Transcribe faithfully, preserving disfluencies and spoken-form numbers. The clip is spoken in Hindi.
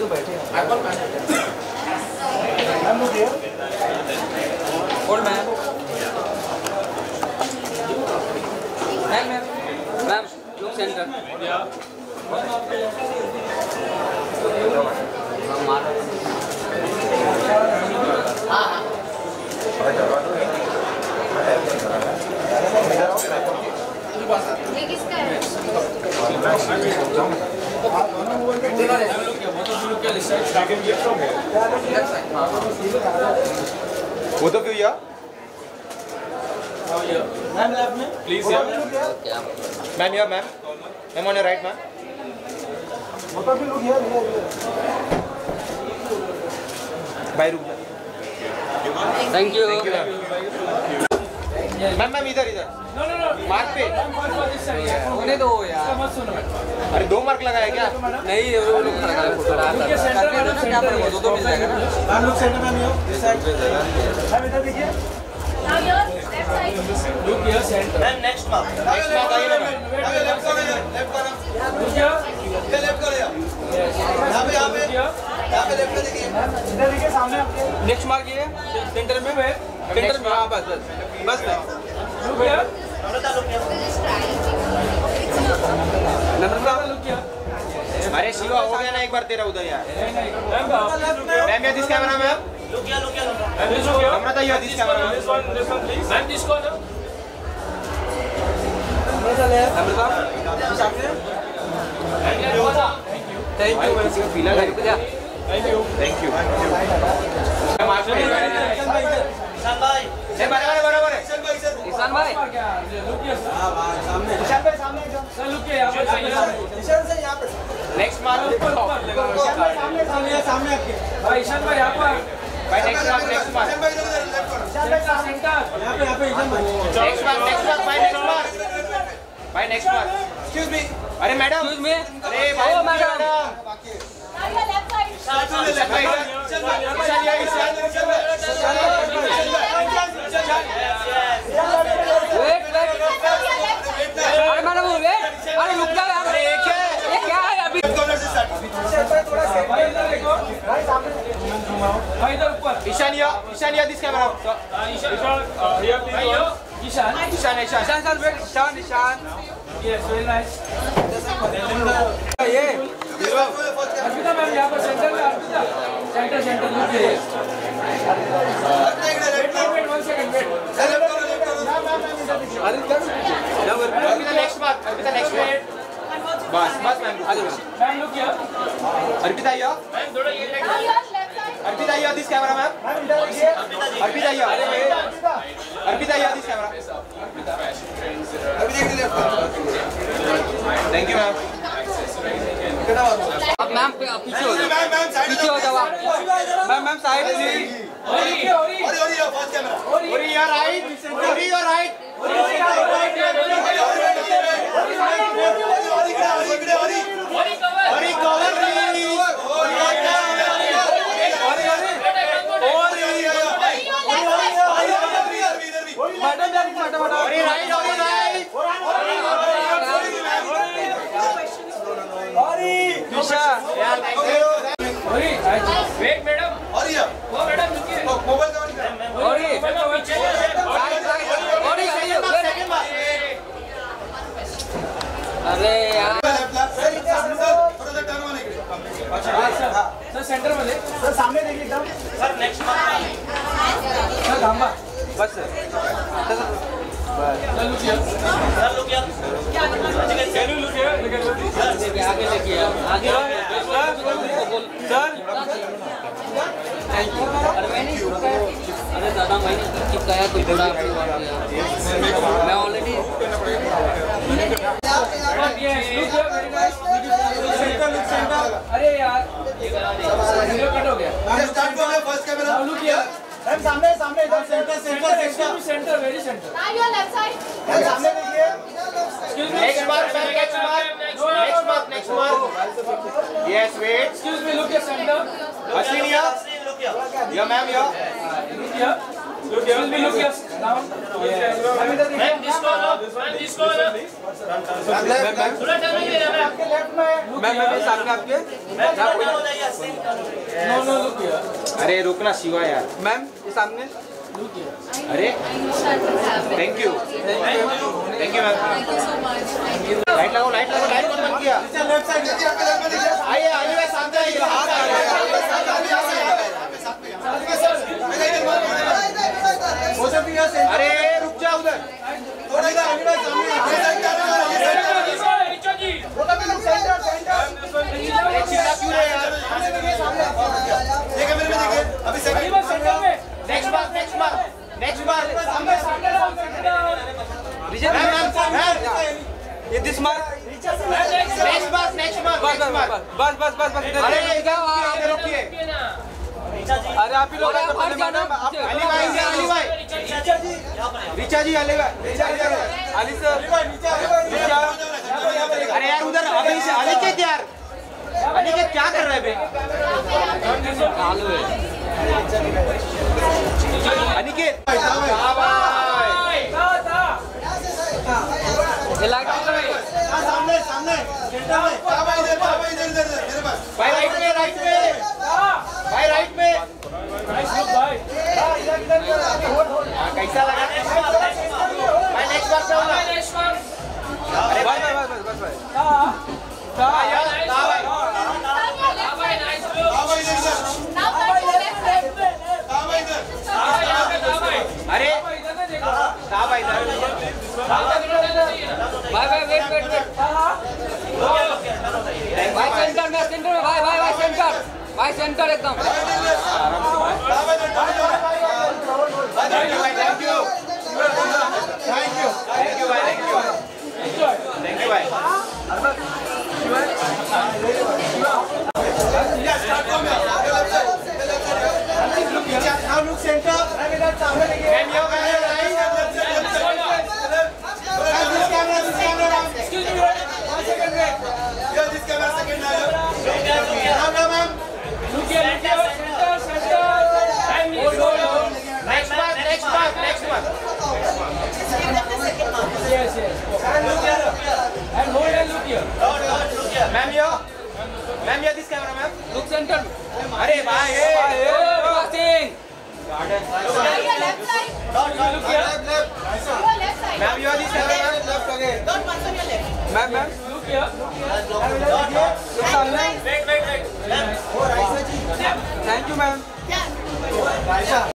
तो बैठे मैम लोग here hold ma'am ma'am ma'am ma'am look centre या ये किसका है? Both of you here? Ma'am left में Please here. Ma'am here, ma'am. Ma'am on your right, ma'am. both of you look here here Bye, रुक जा. Thank you. Thank you, ma'am. Ma'am, ma'am इधर इधर. No, no, no. मार्क पे. होने दो यार अरे दो मार्क लगाया क्या? नहीं वो लोग खड़ा है फोटो करने दो ना क्या पर वो दो मिल जाएगा ना मैम लोग centre ma'am yo this side ma'am इधर देखिए Now your left side. Look here, center. Ma'am next mark next mark आइए ना मैम. लेफ्ट करो लेफ्ट करो Look here. ये लेफ्ट करो यहाँ पे यहाँ पे यहाँ पे लेफ्ट पे देखिए इधर देखिए सामने आपके नेक्स्ट मार्क ये सेंटर में है सेंटर में हां बस बस बस Look here. नंबर का Look here. अरे शिवा हो गया ना एक बार तेरा उधर यार. Ma'am, go. मैम ये this camera ma'am. Look here, look here. And this one here. Namrata, here, this camera. This one, this one, please. And this corner. Number सामने And that corner. Thank you. Thank you ma'am पीला गाड़ी पे जा Thank you. Thank you. Ma'am आप ईशान भाई ये बराबर बराबर है. ईशान भाई क्या? Look here, sir. हां सामने ईशान भाई सामने एकदम Sir, look here. यहाँ पर ईशान से यहाँ पे नेक्स्ट मार्क. ऊपर ऊपर लगा हुआ है. सामने सामने सामने आपके भाई ईशान भाई यहाँ पर. भाई next mark next mark. Ishan भाई इधर लेफ्ट करो Center, center. यहाँ पे यहाँ पे ईशान भाई नेक्स्ट मार्क नेक्स्ट मार्क भाई नेक्स्ट मार्क. भाई नेक्स्ट मार्क. एक्सक्यूज मी अरे मैडम. एक्सक्यूज मी अरे भाई ओ madam Now your left side. Wait wait अरे मैडम वेट अरे रुक जाओ यार अरे ये क्या है? ये क्या है अभी भाई इधर देखो. भाई इधर ऊपर. Ishaniya Ishaniya this camera. Ishan. Here, please. Ishan. Ishan Ishan. Ishan sir wait Ishan Ishan Yes, very nice. ये अर्पिता मैम यहाँ पर सेंटर में Arpita. Centre centre look here. Wait, wait, one second, wait. अरे क्या अभी नेक्स्ट मार्क. अभी नेक्स्ट मार्क. बस बस ma'am. Ma'am, look here. Arpita या Ma'am, थोड़ा ये लेके. Now your left side. Arpita या दिस कैमरा मैम. अर्पिता या अर्पिता या दिस कैमरा. अभी देख लीजिए थैंक यू मैम. अब मैम पीछे हो जाओ पीछे हो जाओ आप मैम मैम साइड जी Ori, Ori. Orry your right. Orry your right. Ori cover. Orry cover please. Madam ma'am madam Orry right. Orry right. Isha Ori. Wait, madam. Oh, madam, look here. ओरी Madam, पीछे से. ओरी अरे यार सर सेंटर में ले. सर सामने देखिए एकदम sir next mark. Sir Dhama. बस sir sir look here. Sir look here. Can you look here? Look here. आगे देखिए आगे सर थैंक यू अरे दादा मैंने स्किप किया कोई बड़ा मैं ऑलरेडी अरे यार वीडियो कट हो गया. लुक हियर मैम सामने सामने इधर centre centre centre centre very centre. Now your left side. Ma'am सामने देखिए Excuse me. Next mark ma'am. Next mark. Next mark. Next mark. Yes wait. Excuse me. Look at center. Ashwin या या मैम या Look here. Look here. Look here. Now. Ma'am इधर देखिए। मैम जिसको लो, मैम जिसको लो। मैम मैम थोड़ा टर्न नहीं देना मैम। आपके लेफ्ट में। मैम मैम ये सामने आपके नो नो लुक हियर। अरे रुकना शिवा यार। मैम ये सामने अरे thank you thank you ma'am. Light लगाओ लाइट लगाओ लाइट कौन बंद किया? लेफ्ट साइड देखिए आपके लेफ्ट में देखिए आइए आइए सामने आइए हाथ आ गया। अरे रुक जा उधर थोड़ा इधर आगे सामने ये साइड जा रहा है ये साइड जा रहा है रिचा जी। रोका भी सेंटर सेंटर चिल्ला क्यों रहे यार? सामने देखिए सामने ये कैमरे में देखिए अभी अभी सेकंड बस सेंटर में। नेक्स्ट बार नेक्स्ट बार नेक्स्ट बार सामने सामने लाओ सेंटर। रिजन मैम मैम ये दिस मार्क नेक्स्ट बार नेक्स्ट बार बस बस बस बस बस बस इधर अरे इधर आगे रोकिए। अरे आप ही लोग मैडम आप अली भाई इधर अली भाई रिचा जी अली भाई अली सर नीचे अरे यार उधर अभी से अनिकेत यार अनिकेत क्या कर रहे बे? अनिकेत सामने सामने सेंटर में भाई इधर भाई इधर इधर मेरे पास भाई राइट में राइट में भाई राइट में कैसा लगा? भाई नेक्स्ट बार क्या होगा? अरे भाई भाई बस बस भाई हाँ यार हाँ भाई हां भाई इधर इधर Now turn to left side. हां भाई इधर अरे हाँ भाई इधर भाई भाई वेट वेट वेट भाई सेंटर में सेंटर में भाई भाई भाई सेंटर भाई सेंटर एकदम हां भाई इधर थैंक यू भाई thank you thank you thank you भाई थैंक यू थैंक यू भाई now look center सामने देखिए ma'am yo ma'am yo right this camera this camera Excuse me. one second wait yeah this camera second now now ma'am Look here. Look here. Center. Center. Time is going. Next बार नेक्स्ट बार नेक्स्ट बार Yes yes. And look here. And hold and look here. Ma'am yo ma'am yo this camera ma'am look centre अरे भाई ए passing Now your left side. look here left left Your left side. Ma'am yo this camera left again Don't punch on your left. Ma'am ma'am Look here. सामने Wait wait wait. Thank you ma'am Yeah.